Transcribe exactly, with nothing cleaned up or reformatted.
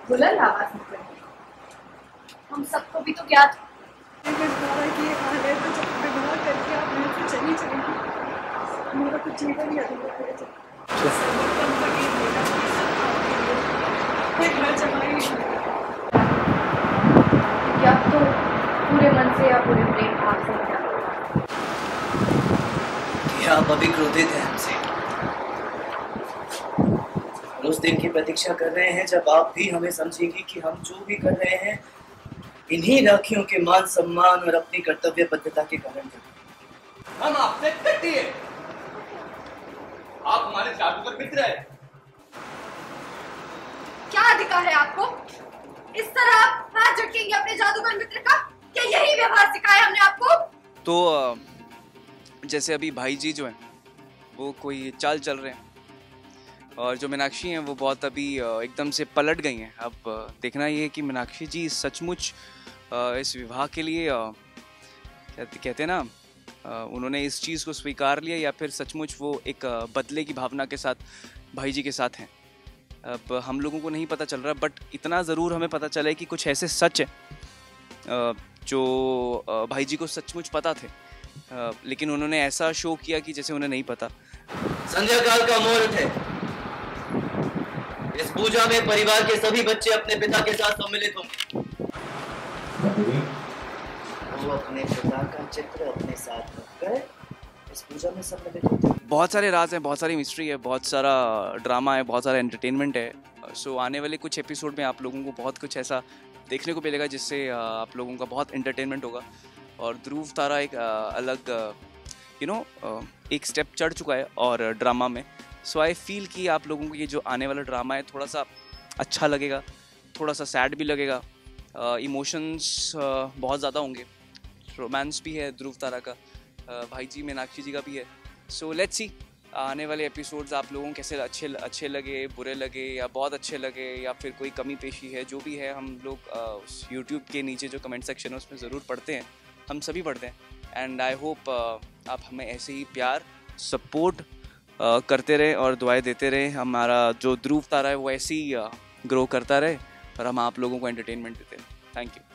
बुलंद आवाज में करें। हम सबको भी तो क्या था की हाल है, तो जब विवाह करके आप यहाँ से चली जाएंगी, मेरा कुछ जीवन ही अधूरा रह जाएगा। या तो पूरे मन से या पूरे प्रेम भाव से क्या क्या आप अभी क्रोधित हैं हमसे? उस दिन की प्रतीक्षा कर रहे हैं जब आप भी हमें समझेंगी कि हम जो भी कर रहे हैं इन्हीं राखियों के मान सम्मान और अपनी कर्तव्यबद्धता के कारण कर रहे हैं। हम आपसे कट्टी है, आप हमारे जादूगर मित्र हैं। क्या अधिकार है आपको इस तरह आप हाथ झटकेंगे अपने जादूगर मित्र का? क्या यही व्यवहार सिखाया हमने आपको? तो जैसे अभी भाई जी जो हैं वो कोई चाल चल रहे हैं और जो मीनाक्षी हैं वो बहुत अभी एकदम से पलट गई हैं। अब देखना ये है कि मीनाक्षी जी सचमुच इस विवाह के लिए कहते हैं ना उन्होंने इस चीज़ को स्वीकार लिया या फिर सचमुच वो एक बदले की भावना के साथ भाई जी के साथ हैं। अब हम लोगों को नहीं पता चल रहा, बट इतना ज़रूर हमें पता चला है कि कुछ ऐसे सच हैं जो भाई जी को सचमुच पता थे, लेकिन उन्होंने ऐसा शो किया कि जैसे उन्हें नहीं पता। संध्या काल का मुहूर्त है। इस पूजा में परिवार के सभी बच्चे अपने पिता के साथ सम्मिलित होंगे। वो अपने पिता का चित्र अपने साथ रखकर इस पूजा में सम्मिलित होते हैं। बहुत सारे राज हैं, बहुत सारी मिस्ट्री है, बहुत सारा ड्रामा है, बहुत सारा एंटरटेनमेंट है। सो so, आने वाले कुछ एपिसोड में आप लोगों को बहुत कुछ ऐसा देखने को मिलेगा जिससे आप लोगों का बहुत एंटरटेनमेंट होगा। और ध्रुव तारा एक अलग यू नो एक स्टेप चढ़ चुका है और ड्रामा में। सो आई फील कि आप लोगों को ये जो आने वाला ड्रामा है थोड़ा सा अच्छा लगेगा, थोड़ा सा सैड भी लगेगा, इमोशंस uh, uh, बहुत ज़्यादा होंगे, रोमांस भी है ध्रुव तारा का, uh, भाई जी मीनाक्षी जी का भी है। सो लेट्स सी आने वाले एपिसोड्स आप लोगों को कैसे अच्छे अच्छे लगे, बुरे लगे या बहुत अच्छे लगे या फिर कोई कमी पेशी है, जो भी है हम लोग यूट्यूब uh, के नीचे जो कमेंट सेक्शन है उसमें ज़रूर पढ़ते हैं, हम सभी पढ़ते हैं। एंड आई होप आप हमें ऐसे ही प्यार सपोर्ट uh, करते रहे और दुआएं देते रहे। हमारा जो ध्रुव तारा है वो ऐसे ही ग्रो uh, करता रहे और हम आप लोगों को एंटरटेनमेंट देते रहे। Thank you.